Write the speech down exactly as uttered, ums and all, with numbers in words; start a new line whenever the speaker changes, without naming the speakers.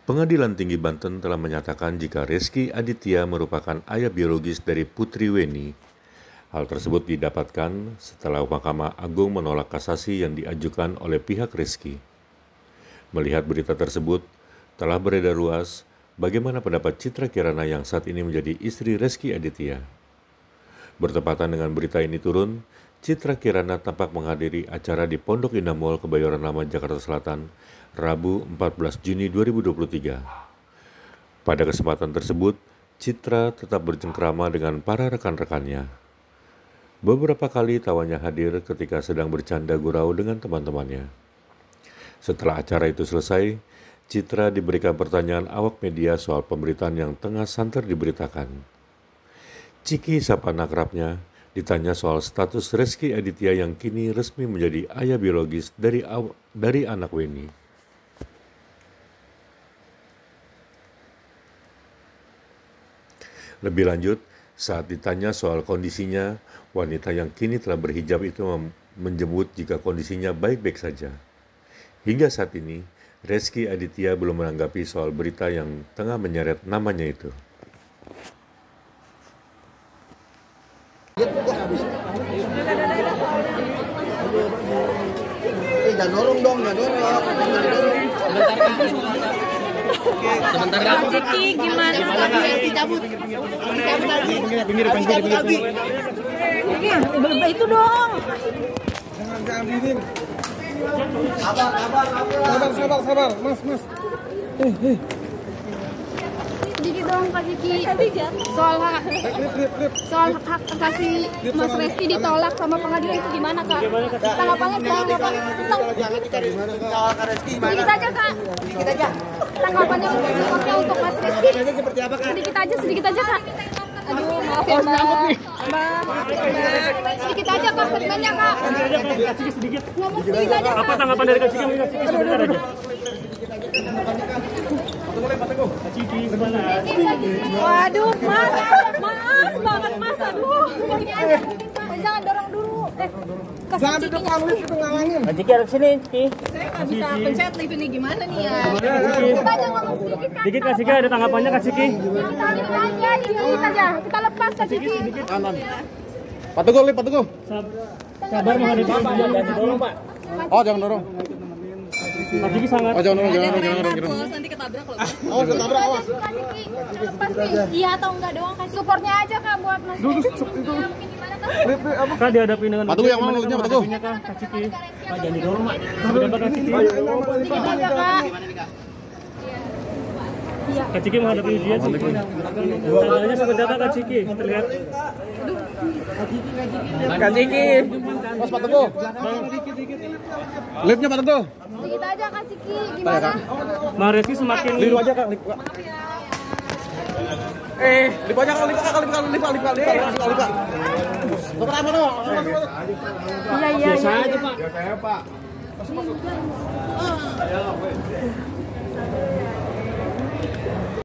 Pengadilan Tinggi Banten telah menyatakan jika Reski Aditya merupakan ayah biologis dari Putri Weni. Hal tersebut didapatkan setelah Mahkamah Agung menolak kasasi yang diajukan oleh pihak Reski. Melihat berita tersebut, telah beredar luas bagaimana pendapat Citra Kirana yang saat ini menjadi istri Reski Aditya. Bertepatan dengan berita ini turun, Citra Kirana tampak menghadiri acara di Pondok Indah Mall Kebayoran Lama, Jakarta Selatan, Rabu empat belas Juni dua ribu dua puluh tiga. Pada kesempatan tersebut, Citra tetap bercengkrama dengan para rekan-rekannya. Beberapa kali tawanya hadir ketika sedang bercanda gurau dengan teman-temannya. Setelah acara itu selesai, Citra diberikan pertanyaan awak media soal pemberitaan yang tengah santer diberitakan. Ciki, sapaan akrabnya, ditanya soal status Reski Aditya yang kini resmi menjadi ayah biologis dari, aw- dari anak Weni. Lebih lanjut, saat ditanya soal kondisinya, wanita yang kini telah berhijab itu menjemput jika kondisinya baik-baik saja. Hingga saat ini, Reski Aditya belum menanggapi soal berita yang tengah menyeret namanya itu.
Eh, jangan dorong dong, jangan dorong.
Sebentar Kak. Ciki gimana?
Dicabut. Pinggir, pinggir, pinggir.
Itu dong.
Jangan ambilin. Sabar, sabar, sabar, sabar, sabar, Mas, Mas. Eh, eh.
Sedikit dong Kak Ciki, soal hak soal hak asasi Mas Reski ditolak sama pengadilan itu gimana Kak? Tanggapannya tanggapan sedikit aja Kak, sedikit aja. Tanggapannya untuk supportnya untuk Mas Reski
seperti apa Kak?
sedikit aja, sedikit aja Kak. Aduh maaf ya Mbak, Mbak, maaf ya Mbak. Sedikit aja Kak, statementnya Kak. Ngomong sedikit aja Kak.
Apa tanggapan dari Kak Ciki? Kak Ciki sebentar aja.
Waduh Mas, maaf banget Mas, aduh. Jangan dorong dulu. Eh,
Jangan di depan lift itu ngalangin.
Kak Ciki harus sini, Ciki.
saya nggak bisa pencet lift ini gimana nih ya?
Kita
aja ngomong sedikit Kak.
Dikit Kak Ciki, ada tanggapannya Kak Ciki?
Kita ambil aja, dikit aja. Kita lepas Kak Ciki.
Kanan. Pak Teguh, lift Pak Teguh.
Sabar menghadapi ujian. Jangan dorong, Pak.
Oh, jangan dorong.
Kak Ciki sangat.
Oh, jangan dorong, jangan dorong, jangan dorong. jangan dorong.
Nanti ketabrak loh.
Awas, ketabrak, awas.
Kak Ciki, kita lepas nih. Iya atau enggak doang Kak. Supportnya aja Kak buat Mas.
Dulu,
Reski.
itu.
Ya, mungkin gimana Kak?
Lift, lift, apa?
Kak dihadapi dengan
Pak Teguh yang mana liftnya, Pak Teguh?
menghadapinya, Kak, Kak Ciki. Pak jangan didorong, Pak. Sebentar Kak Ciki.
Sedikit aja Kak. Iya.
Kak Ciki menghadapi ujian Ciki. Tangannya seperti apa Kak Ciki? Terlihat. Kak Ciki.
Mas Pak Teguh. Liftnya Pak Teguh.
Sedikit aja Kak Ciki, gimana?
Mas Reski semakin.
Lift aja Kak, lift Kak. Eh, lift aja Kak, lift Kak, lift Kak, lift Kak, lift Kak, lift Kak, lift Kak, lift Kak. Dokter apa dong?
Iya iya
Biasa
iya.
aja, Pak.
Biasa ya Pak. Masuk, masuk.